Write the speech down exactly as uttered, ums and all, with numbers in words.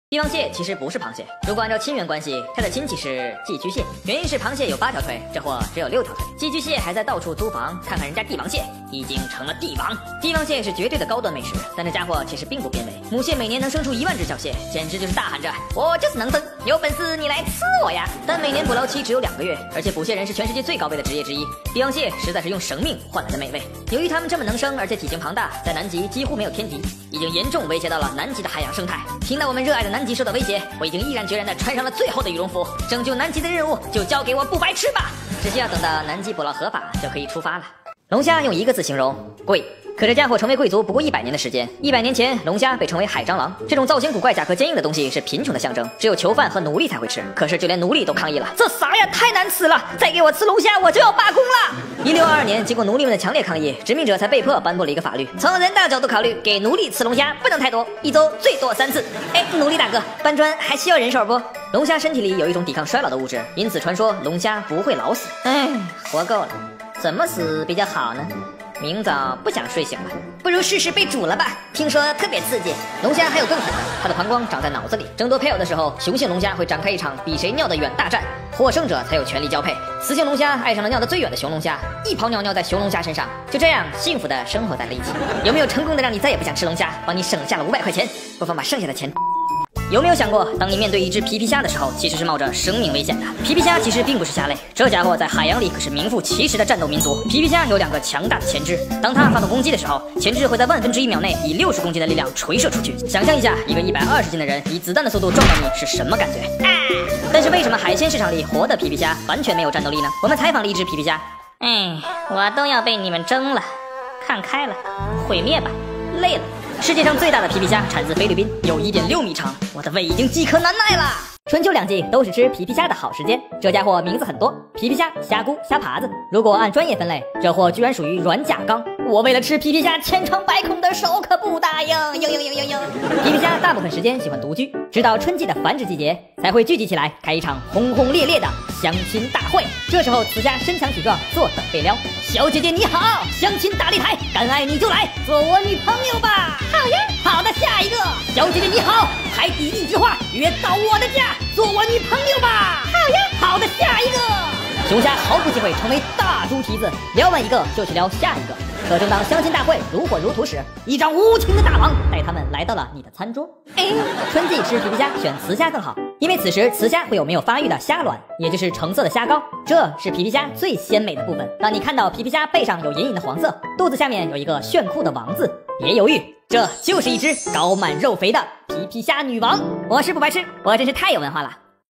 帝王蟹其实不是螃蟹，如果按照亲缘关系，它的亲戚是寄居蟹。原因是螃蟹有八条腿，这货只有六条腿。寄居蟹还在到处租房，看看人家帝王蟹，已经成了帝王。帝王蟹是绝对的高端美食，但这家伙其实并不濒危。母蟹每年能生出一万只小蟹，简直就是大喊着我就是能生，有本事你来吃我呀！但每年捕捞期只有两个月，而且捕蟹人是全世界最高危的职业之一。帝王蟹实在是用生命换来的美味。由于它们这么能生，而且体型庞大，在南极几乎没有天敌，已经严重威胁到了南极的海洋生态。听到我们热爱的南极受到威胁，我已经毅然决然地穿上了最后的羽绒服，拯救南极的任务就交给我不白痴吧！只需要等到南极捕捞合法，就可以出发了。龙虾用一个字形容，贵。可这家伙成为贵族不过一百年的时间。一百年前，龙虾被称为海蟑螂，这种造型古怪、甲壳坚硬的东西是贫穷的象征，只有囚犯和奴隶才会吃。可是就连奴隶都抗议了，这啥呀，太难吃了！再给我吃龙虾，我就要罢工了！一六二二年，经过奴隶们的强烈抗议，殖民者才被迫颁布了一个法律，从人道角度考虑，给奴隶吃龙虾不能太多，一周最多三次。哎，奴隶大哥，搬砖还需要人手不？龙虾身体里有一种抵抗衰老的物质，因此传说龙虾不会老死。哎，活够了，怎么死比较好呢？明早不想睡醒了，不如试试被煮了吧，听说特别刺激。龙虾还有更狠的，它的膀胱长在脑子里。争夺配偶的时候，雄性龙虾会展开一场比谁尿得远大战，获胜者才有权利交配。雌性龙虾爱上了尿得最远的雄龙虾，一泡尿尿在雄龙虾身上，就这样幸福的生活在了一起。有没有成功的让你再也不想吃龙虾，帮你省下了五百块钱？不妨把剩下的钱。有没有想过，当你面对一只皮皮虾的时候，其实是冒着生命危险的？皮皮虾其实并不是虾类，这家伙在海洋里可是名副其实的战斗民族。皮皮虾有两个强大的前肢，当它发动攻击的时候，前肢会在万分之一秒内以六十公斤的力量垂射出去。想象一下，一个一百二十斤的人以子弹的速度撞到你是什么感觉？啊！但是为什么海鲜市场里活的皮皮虾完全没有战斗力呢？我们采访了一只皮皮虾，哎，我都要被你们蒸了，看开了，毁灭吧，累了。世界上最大的皮皮虾产自菲律宾，有 一点六米长，我的胃已经饥渴难耐了。春秋两季都是吃皮皮虾的好时间，这家伙名字很多，皮皮虾、虾菇、虾爬子。如果按专业分类，这货居然属于软甲缸。我为了吃皮皮虾千疮百孔的手可不答应。嘤嘤嘤嘤嘤。皮皮虾大部分时间喜欢独居，直到春季的繁殖季节才会聚集起来，开一场轰轰烈烈的相亲大会。这时候雌虾身强体壮，坐等被撩。小姐姐你好，相亲大擂台，敢爱你就来做我女朋友吧。好呀，好的，下一个。小姐姐你好，海底一枝花，约到我的家做我女朋友吧。好呀，好的，下一个。雄虾毫不忌讳成为大猪蹄子，撩完一个就去撩下一个。可正当相亲大会如火如荼时，一张无情的大网带他们来到了你的餐桌。哎，春季吃皮皮虾选雌虾更好，因为此时雌虾会有没有发育的虾卵，也就是橙色的虾膏，这是皮皮虾最鲜美的部分。当你看到皮皮虾背上有隐隐的黄色，肚子下面有一个炫酷的王字，别犹豫，这就是一只高满肉肥的皮皮虾女王。我是不白痴，我真是太有文化了。